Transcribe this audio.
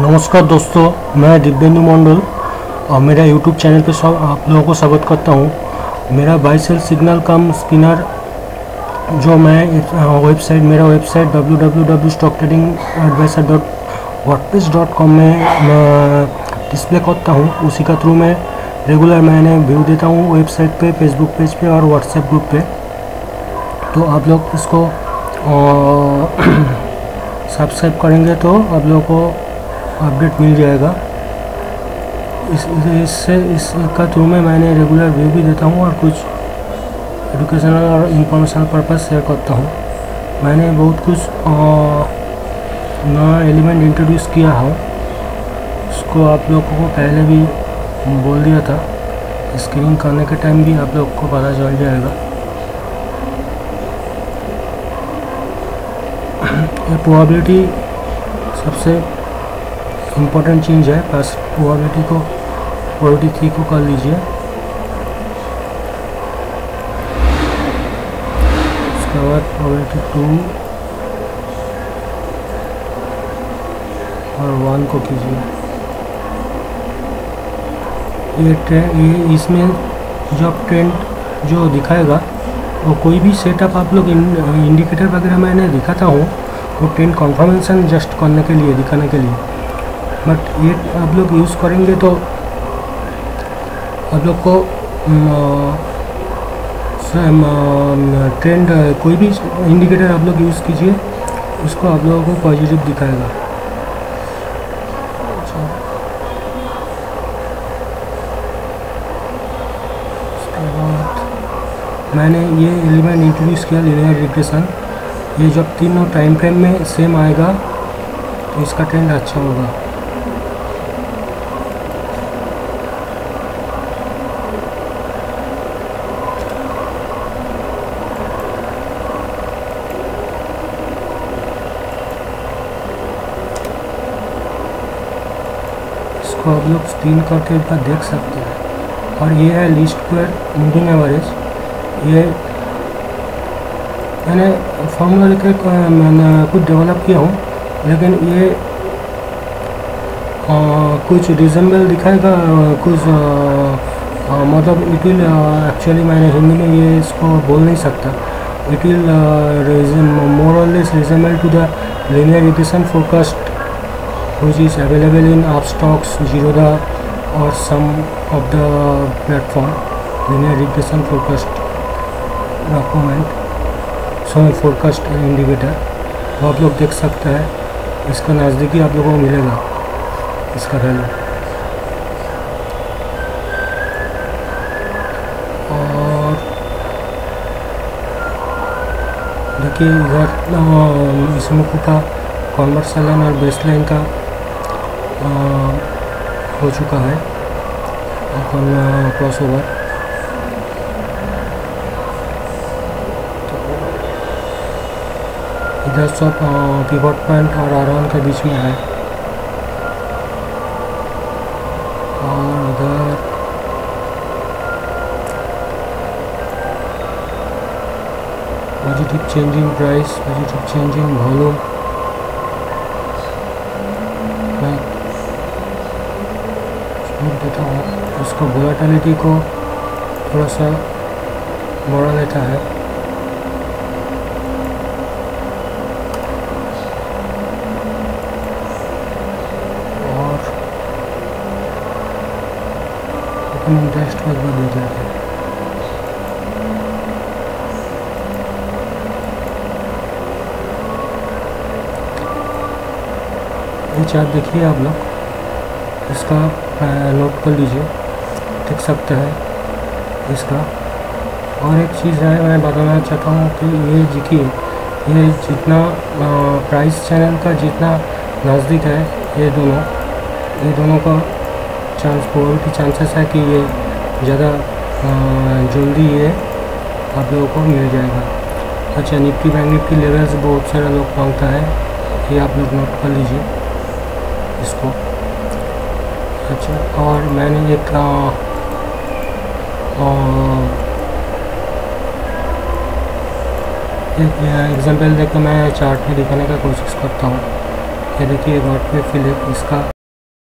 नमस्कार दोस्तों, मैं दिव्येंदु मंडल और मेरा यूट्यूब चैनल पे सब आप लोगों को स्वागत करता हूँ। मेरा बाय सेल सिग्नल कम स्पिनर जो मैं मेरा वेबसाइट www.stocktradingadvisor.wordpress.com में डिस्प्ले करता हूँ। उसी का थ्रू मैं रेगुलर मैंने व्यू देता हूँ वेबसाइट पे, फेसबुक पेज पे और व्हाट्सएप ग्रुप पे। तो आप लोग इसको सब्सक्राइब करेंगे तो आप लोगों को अपडेट मिल जाएगा। इसका थ्रू में मैंने रेगुलर व्यू भी देता हूँ और कुछ एजुकेशनल और इंफॉर्मेशनल पर्पस शेयर करता हूँ। मैंने बहुत कुछ नया एलिमेंट इंट्रोड्यूस किया है, उसको आप लोगों को पहले भी बोल दिया था। स्क्रीनिंग करने के टाइम भी आप लोग को पता चल जाएगा। ये प्रोबेबिलिटी सबसे इम्पोर्टेंट चीज़ है। बस प्रोबेबिलिटी 3 को कर लीजिए। उसके बाद प्रोबेबिलिटी 2 और 1 को कीजिए। ये इसमें जो ट्रेंड जो दिखाएगा वो कोई भी सेटअप आप लोग इंडिकेटर वगैरह मैंने दिखाता हूँ, वो ट्रेंड कन्फर्मेशन जस्ट करने के लिए, दिखाने के लिए। बट ये आप लोग यूज़ करेंगे तो आप लोग को ट्रेंड कोई भी इंडिकेटर आप लोग यूज़ कीजिए, उसको आप लोगों को पॉजिटिव दिखाएगा। उसके बाद मैंने ये एलिमेंट इंट्रोड्यूस किया, लीनियर रिग्रेशन। ये जब तीनों टाइम फ्रेम में सेम आएगा तो इसका ट्रेंड अच्छा होगा। इसको आप लोग स्क्रीन करके एक बार देख सकते हैं। और ये है लीस्ट स्क्वायर मूविंग एवरेज। ये मैंने फॉर्मूला लेकर कुछ डेवलप किया हूँ, लेकिन ये कुछ रिजम्बल दिखाएगा, कुछ मतलब इट विल एक्चुअली मैंने हिंदी में ये इसको बोल नहीं सकता। इट विल मोर और less resemble to the linear regression forecast which is available in Upstocks, Zerodha or some of the platform linear regression forecast document, forecast indicator। वो आप लोग देख सकते हैं। इसका नज़दीकी आप लोगों को मिलेगा इसका वैल्यू। और देखिए इधर इसमुखो का कॉन्वर्सल लाइन और बेस लाइन का हो चुका है अपन क्रॉसओवर। इधर सब पिवट पॉइंट और आर1 के बीच में है। और इधर positive changing price, positive changing volume. मैं देता हूँ, उसको वोलेटिलिटी को थोड़ा सा बढ़ा लेता है। टेस्ट पर दे देते हैं। ये चार्ट देखिए आप लोग, इसका नोट कर लीजिए, देख सकते हैं इसका। और एक चीज़ है मैं बताना चाहता हूँ कि ये देखिए, ये जितना प्राइस चैनल का जितना नज़दीक है ये दोनों का प्रोबेबिलिटी चांसेस है कि ये ज़्यादा जल्दी ये आप लोगों को मिल जाएगा। अच्छा, निफ्टी बैंक निफ्टी लेवल्स बहुत सारे लोग मांगता है, ये आप लोग नोट कर लीजिए इसको। अच्छा, और मैंने एक एग्जाम्पल देकर मैं चार्ट में दिखाने का कोशिश करता हूँ। ये देखिए गॉड पे फिलिप, इसका